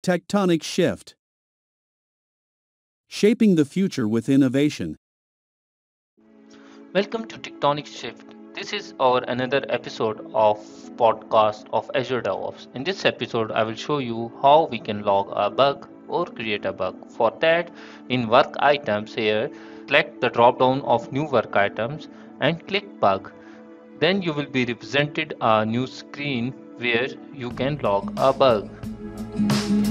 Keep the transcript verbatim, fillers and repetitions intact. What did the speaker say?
Tectonic shift. Shaping the future with innovation. Welcome to Tectonic Shift. This is our another episode of podcast of Azure DevOps. In this episode, I will show you how we can log a bug or create a bug. For that, in work items here, select the drop down of new work items and click bug. Then you will be represented a new screen where you can log a bug.